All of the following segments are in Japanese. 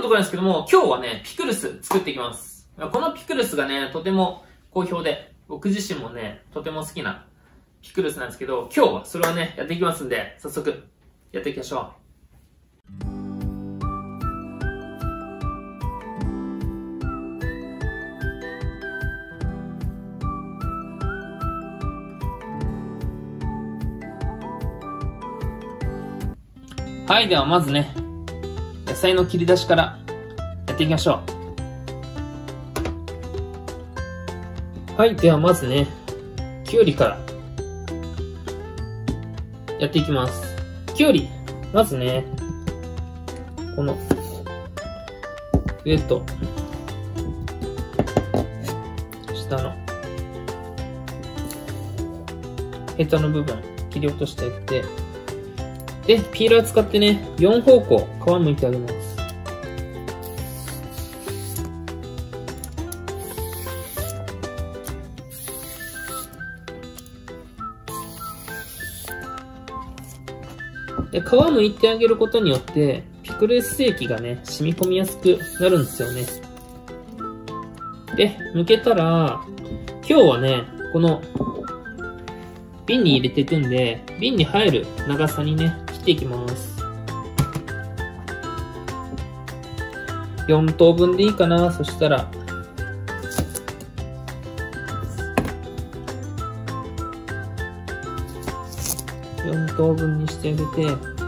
ところなんですけども、今日はね、ピクルス作っていきます。このピクルスがね、とても好評で、僕自身もね、とても好きなピクルスなんですけど、今日はそれをね、やっていきますんで、早速、やっていきましょう。はい、ではまずね、野菜の切り出しからやっていきましょう。はい、ではまずね、きゅうりからやっていきます。きゅうり、まずね、この上と下のヘタの部分切り落としてあげて、で、ピーラー使ってね、4方向皮むいてあげます。で、皮むいてあげることによって、ピクルス液がね、染み込みやすくなるんですよね。で、剥けたら、今日はね、この瓶に入れていくんで、瓶に入る長さにね、切っていきます。4等分でいいかな。そしたら、4等分にしてあげ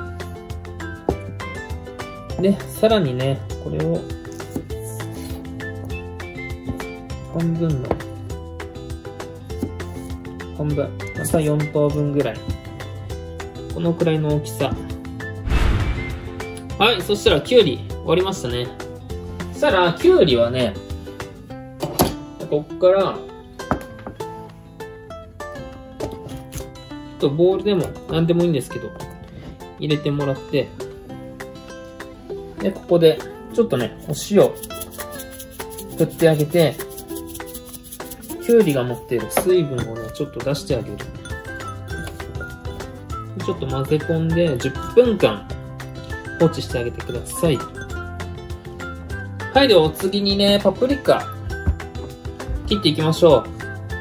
て、で、さらにね、これを半分の半分、また4等分ぐらい、このくらいの大きさ。はい、そしたらきゅうり終わりましたね。そしたらきゅうりはね、こっからちょっとボウルでも何でもいいんですけど入れてもらって、でここでちょっとねお塩振ってあげて、きゅうりが持っている水分をねちょっと出してあげる。ちょっと混ぜ込んで10分間放置してあげてください。はい、ではお次にね、パプリカ切っていきましょう。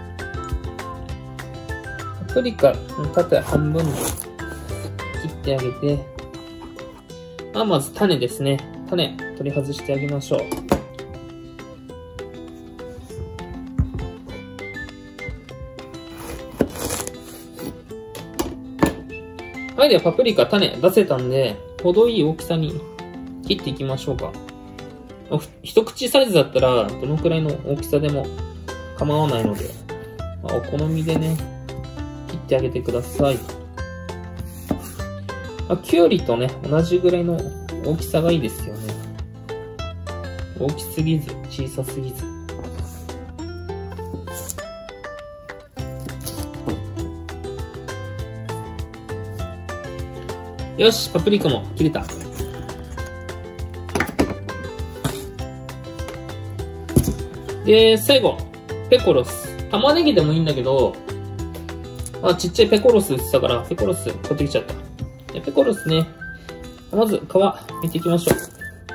パプリカの縦半分に切ってあげて、まず種ですね。種取り外してあげましょう。はい、ではパプリカ種出せたんで、程いい大きさに切っていきましょうか。一口サイズだったら、どのくらいの大きさでも構わないので、お好みでね、切ってあげてください。きゅうりとね、同じぐらいの大きさがいいですよね。大きすぎず、小さすぎず。よし、パプリカも切れた。で、最後、ペコロス。玉ねぎでもいいんだけど、ちっちゃいペコロス売ってたから、ペコロス買ってきちゃった。でペコロスね、まず皮剥いていきましょ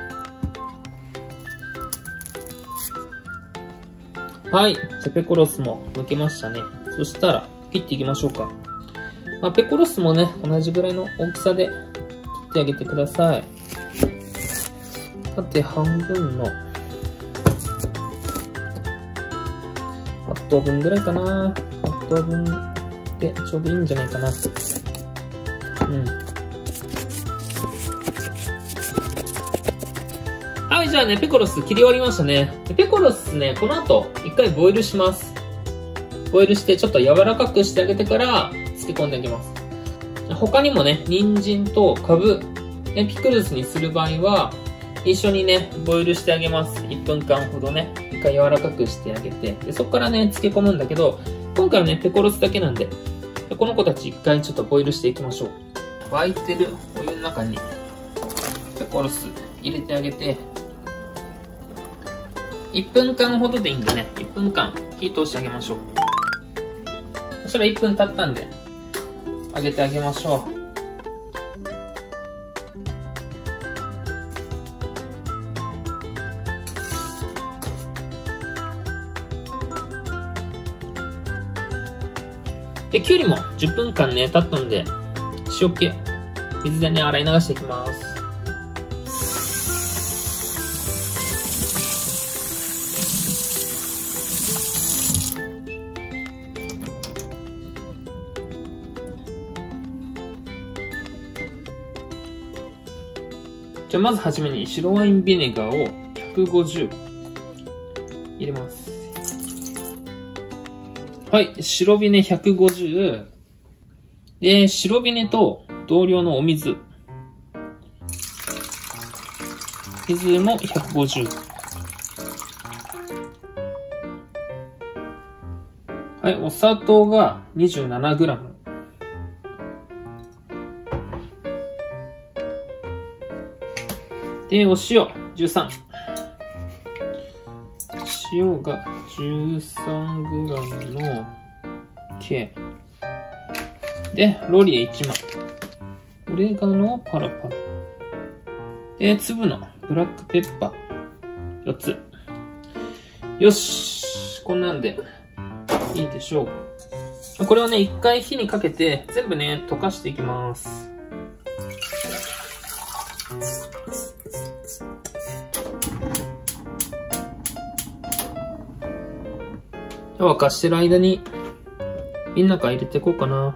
う。はい。じゃあペコロスも剥けましたね。そしたら、切っていきましょうか。ペコロスもね、同じぐらいの大きさで切ってあげてください。縦半分の8等分ぐらいかな。8等分でちょうどいいんじゃないかな。はい、じゃあね、ペコロス切り終わりましたね。ペコロスね、この後、一回ボイルします。ボイルしてちょっと柔らかくしてあげてから、漬け込んであげます。他にもね、人参とカブ、ピクルスにする場合は、一緒にね、ボイルしてあげます。1分間ほどね、一回柔らかくしてあげて、でそこからね、漬け込むんだけど、今回はね、ペコロスだけなんで、この子たち一回ちょっとボイルしていきましょう。沸いてるお湯の中に、ペコロス入れてあげて、1分間ほどでいいんでね、1分間火通してあげましょう。そしたら1分経ったんで、揚げてあげましょう。 で、きゅうりも10分間ね、経ったので、塩気、水でね、洗い流していきます。じゃあまずはじめに白ワインビネガーを150入れます。はい、白ビネ150。で、白ビネと同量のお水。水も150。はい、お砂糖が 27g。で、お塩13。塩が 13g の計。で、ロリエ1枚。オレガノパラパラ。で、粒のブラックペッパー4つ。よし。こんなんでいいでしょう。これをね、一回火にかけて全部ね、溶かしていきます。沸かしてる間に瓶の中入れていこうかな。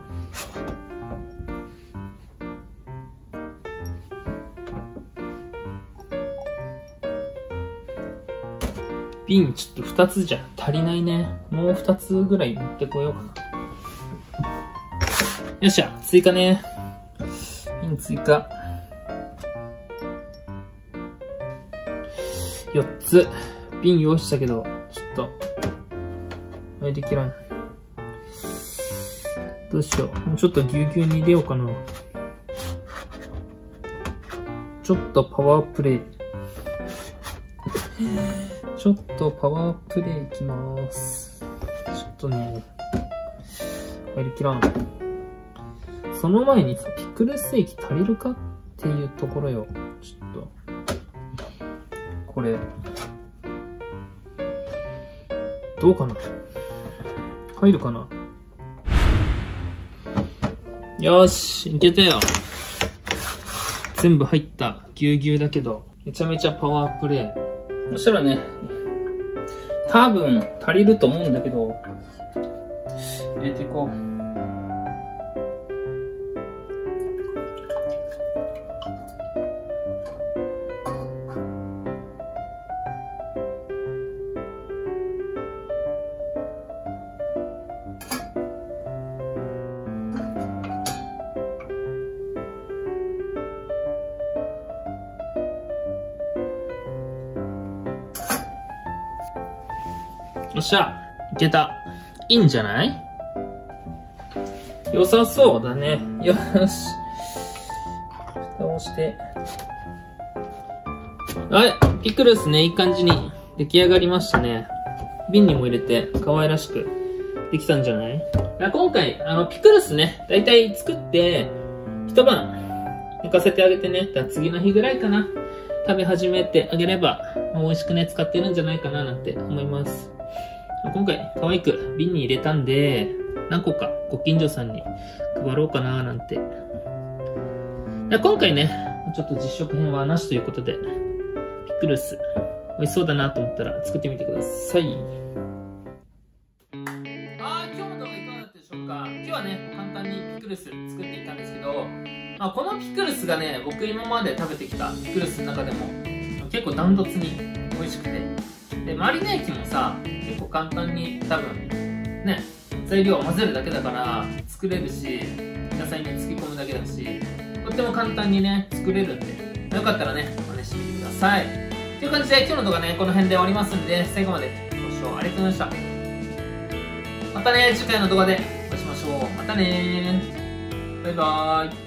瓶ちょっと2つじゃ足りないね。もう2つぐらい持ってこようかな。よっしゃ、追加ね。瓶追加。4つ。瓶用意したけど、ちょっと。できらん。どうしよう。もうちょっとぎゅうぎゅうに入れようかな。ちょっとパワープレイ。ちょっとパワープレイいきます。ちょっとね、入りきらん。その前にさ、ピクルス液足りるかっていうところよ。ちょっと。これ。どうかな？入るかな？よーし、いけたよ。全部入った。ぎゅうぎゅうだけど、めちゃめちゃパワープレイ。そしたらね、多分足りると思うんだけど、入れていこう。よっしゃ、いけた。いいんじゃない？良さそうだね。よし。蓋をして。はい、ピクルスね、いい感じに出来上がりましたね。瓶にも入れて可愛らしくできたんじゃない？今回、ピクルスね、だいたい作って、一晩寝かせてあげてね。次の日ぐらいかな。食べ始めてあげれば、美味しくね、使ってるんじゃないかななんて思います。今回、可愛く瓶に入れたんで、何個かご近所さんに配ろうかななんて。今回ね、ちょっと実食編はなしということで、ピクルス、美味しそうだなと思ったら作ってみてください。今日の動画いかがだったでしょうか？今日はね、簡単にピクルス作っていたんですけど、このピクルスがね、僕今まで食べてきたピクルスの中でも結構ダントツに美味しくて、で、マリネ液もさ、結構簡単に多分ね、材料を混ぜるだけだから作れるし、野菜に漬け込むだけだし、とっても簡単にね、作れるんで、よかったらね、真似してみてください。という感じで今日の動画ね、この辺で終わりますんで、最後までご視聴ありがとうございました。またね、次回の動画でお会いしましょう。またねー。バイバーイ。